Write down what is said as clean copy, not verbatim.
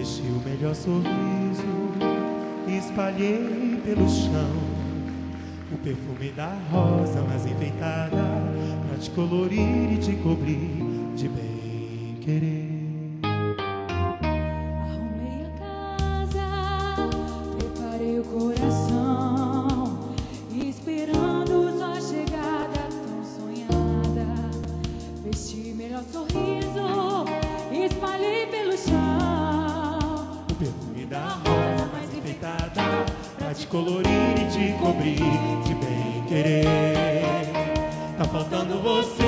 Vesti o melhor sorriso e espalhei pelo chão o perfume da rosa mais enfeitada, pra te colorir e te cobrir de bem querer. Arrumei a casa, preparei o coração, esperando sua chegada tão sonhada. Vesti melhor sorriso, espalhei pelo chão O perfume da rosa mais enfeitada, pra te colorir e te cobrir de bem querer. Tá faltando você